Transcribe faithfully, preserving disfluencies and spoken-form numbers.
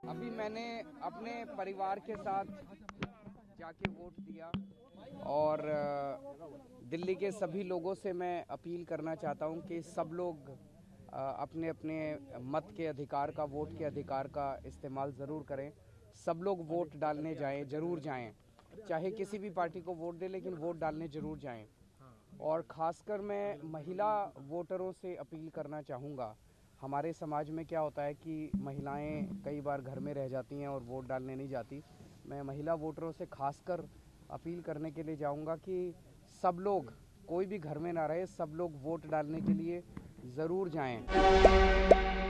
अभी मैंने अपने परिवार के साथ जाके वोट दिया और दिल्ली के सभी लोगों से मैं अपील करना चाहता हूं कि सब लोग अपने अपने मत के अधिकार का, वोट के अधिकार का इस्तेमाल ज़रूर करें। सब लोग वोट डालने जाएं, ज़रूर जाएं, चाहे किसी भी पार्टी को वोट दें, लेकिन वोट डालने ज़रूर जाएं। और ख़ासकर मैं महिला वोटरों से अपील करना चाहूँगा। हमारे समाज में क्या होता है कि महिलाएं कई बार घर में रह जाती हैं और वोट डालने नहीं जाती। मैं महिला वोटरों से खासकर अपील करने के लिए जाऊंगा कि सब लोग, कोई भी घर में ना रहे, सब लोग वोट डालने के लिए ज़रूर जाएं।